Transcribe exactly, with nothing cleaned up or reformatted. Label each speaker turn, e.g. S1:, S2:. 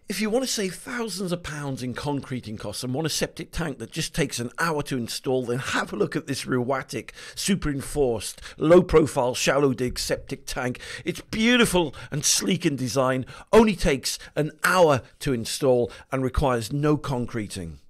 S1: If you want to save thousands of pounds in concreting costs and want a septic tank that just takes an hour to install, then have a look at this Rewatec Super Reinforced low profile shallow dig septic tank. It's beautiful and sleek in design, only takes an hour to install and requires no concreting.